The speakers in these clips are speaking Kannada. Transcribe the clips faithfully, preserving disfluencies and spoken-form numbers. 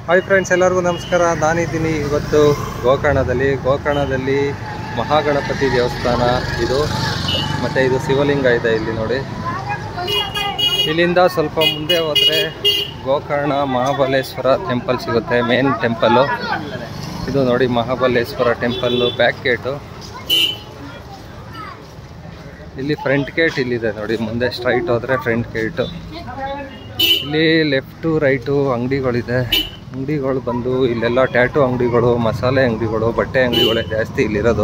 ಹಾಯ್ ಫ್ರೆಂಡ್ಸ್, ಎಲ್ಲರಿಗೂ ನಮಸ್ಕಾರ. ನಾನಿದ್ದೀನಿ ಇವತ್ತು ಗೋಕರ್ಣದಲ್ಲಿ. ಗೋಕರ್ಣದಲ್ಲಿ ಮಹಾಗಣಪತಿ ದೇವಸ್ಥಾನ ಇದು, ಮತ್ತು ಇದು ಶಿವಲಿಂಗ ಇದೆ ಇಲ್ಲಿ ನೋಡಿ. ಇಲ್ಲಿಂದ ಸ್ವಲ್ಪ ಮುಂದೆ ಹೋದರೆ ಗೋಕರ್ಣ ಮಹಾಬಲೇಶ್ವರ ಟೆಂಪಲ್ ಸಿಗುತ್ತೆ, ಮೇನ್ ಟೆಂಪಲ್ಲು ಇದು ನೋಡಿ. ಮಹಾಬಲೇಶ್ವರ ಟೆಂಪಲ್ಲು ಬ್ಯಾಕ್ ಗೇಟು, ಇಲ್ಲಿ ಫ್ರಂಟ್ ಗೇಟ್ ಇಲ್ಲಿದೆ ನೋಡಿ. ಮುಂದೆ ಸ್ಟ್ರೈಟ್ ಹೋದರೆ ಫ್ರಂಟ್ ಗೇಟು. ಇಲ್ಲಿ ಲೆಫ್ಟು ರೈಟು ಅಂಗಡಿಗಳಿದೆ. ಅಂಗಡಿಗಳು ಬಂದು ಇಲ್ಲೆಲ್ಲ ಟ್ಯಾಟೂ ಅಂಗಡಿಗಳು, ಮಸಾಲೆ ಅಂಗಡಿಗಳು, ಬಟ್ಟೆ ಅಂಗಡಿಗಳೇ ಜಾಸ್ತಿ ಇಲ್ಲಿರೋದು.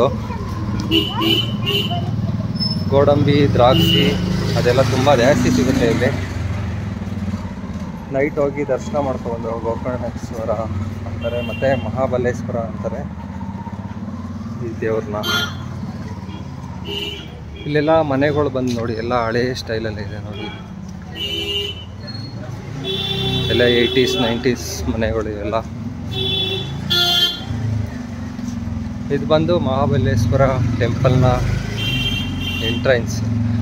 ಗೋಡಂಬಿ, ದ್ರಾಕ್ಷಿ ಅದೆಲ್ಲ ತುಂಬ ಜಾಸ್ತಿ ಸಿಗುತ್ತೆ ಇಲ್ಲಿ. ನೈಟ್ ಹೋಗಿ ದರ್ಶನ ಮಾಡ್ಕೊಂಡು ಗೋಕರ್ಣೇಶ್ವರ ಅಂತಾರೆ, ಮತ್ತು ಮಹಾಬಲೇಶ್ವರ ಅಂತಾರೆ ಈ ದೇವ್ರನ್ನ. ಇಲ್ಲೆಲ್ಲ ಮನೆಗಳು ಬಂದು ನೋಡಿ, ಎಲ್ಲ ಹಳೇ ಸ್ಟೈಲಲ್ಲಿ ಇದೆ ನೋಡಿ. ಎಲ್ಲ ಏಯ್ಟೀಸ್ ನೈಂಟೀಸ್ ಮನೆಗಳು ಇವೆಲ್ಲ. ಇದು ಬಂದು ಮಹಾಬಲೇಶ್ವರ ಟೆಂಪಲ್ನ ಎಂಟ್ರೆನ್ಸ್.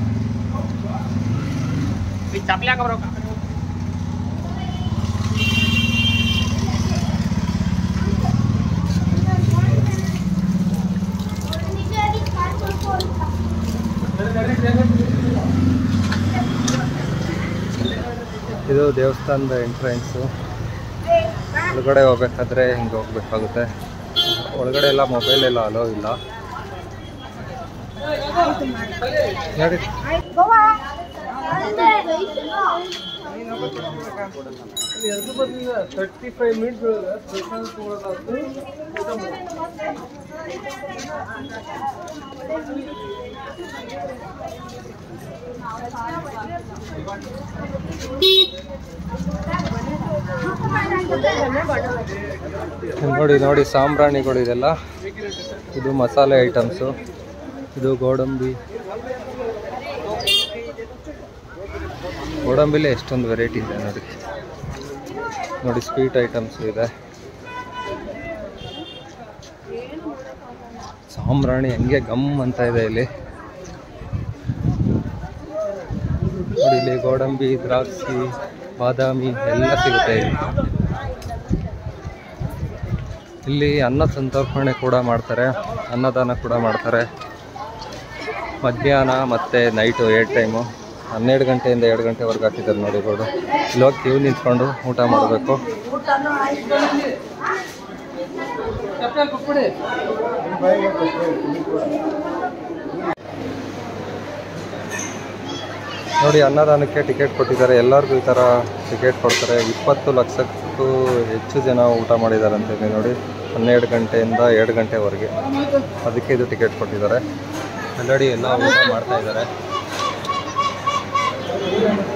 ಇದು ದೇವಸ್ಥಾನದ ಎಂಟ್ರೆನ್ಸು. ಒಳಗಡೆ ಹೋಗ್ಬೇಕಾದ್ರೆ ಹಿಂಗೆ ಹೋಗ್ಬೇಕಾಗುತ್ತೆ. ಒಳಗಡೆ ಎಲ್ಲ ಮೊಬೈಲ್ ಎಲ್ಲ ಅಲೋ ಇಲ್ಲ ನೋಡಿ. ತರ್ಟಿ ಫೈವ್ ಮಿನಿಟ್ಸ್ ನೋಡಿ ನೋಡಿ ಸಾಂಬ್ರಾಣಿಗಳು ಇದೆಲ್ಲ. ಇದು ಮಸಾಲೆ ಐಟಮ್ಸು, ಇದು ಗೋಡಂಬಿ. ಗೋಡಂಬಿಲೇ ಎಷ್ಟೊಂದು ವೆರೈಟಿ ಇದೆ ನೋಡಿ. ನೋಡಿ ಸ್ವೀಟ್ ಐಟಮ್ಸು ಇದೆ. ಸಾಂಬ್ರಾಣಿ ಹಂಗೆ ಗಮ್ ಅಂತ ಇದೆ ಇಲ್ಲಿ ನೋಡಿ. ಇಲ್ಲಿ ಗೋಡಂಬಿ, ದ್ರಾಕ್ಷಿ, ಬಾದಾಮಿ ಎಲ್ಲ ಸಿಗುತ್ತೆ ಇಲ್ಲಿ. ಇಲ್ಲಿ ಅನ್ನ ಸಂತರ್ಪಣೆ ಕೂಡ ಮಾಡ್ತಾರೆ, ಅನ್ನದಾನ ಕೂಡ ಮಾಡ್ತಾರೆ. ಮಧ್ಯಾಹ್ನ ಮತ್ತು ನೈಟು ಎರಡು ಟೈಮು ಹನ್ನೆರಡು ಗಂಟೆಯಿಂದ ಎರಡು ಗಂಟೆವರೆಗೆ ಹಾಕಿದ್ದಾರೆ ನೋಡಿ ರೋಡು. ಇಲ್ಲೋಗಿ ಕ್ಯೂ ನಿಂತ್ಕೊಂಡು ಊಟ ಮಾಡಬೇಕು. ನೋಡಿ ಅನ್ನದಾನಕ್ಕೆ ಟಿಕೆಟ್ ಕೊಟ್ಟಿದ್ದಾರೆ. ಎಲ್ಲರಿಗೂ ಈ ಥರ ಟಿಕೆಟ್ ಕೊಡ್ತಾರೆ. ಇಪ್ಪತ್ತು ಲಕ್ಷಕ್ಕೂ ಹೆಚ್ಚು ಜನ ಊಟ ಮಾಡಿದ್ದಾರೆ ಅಂತೇಳಿ ನೋಡಿ. ಹನ್ನೆರಡು ಗಂಟೆಯಿಂದ ಎರಡು ಗಂಟೆವರೆಗೆ ಅದಕ್ಕೆ ಇದು ಟಿಕೆಟ್ ಕೊಟ್ಟಿದ್ದಾರೆ. ಆಲ್ರೆಡಿ ಎಲ್ಲ ಊಟ ಮಾಡ್ತಾ ಇದ್ದಾರೆ.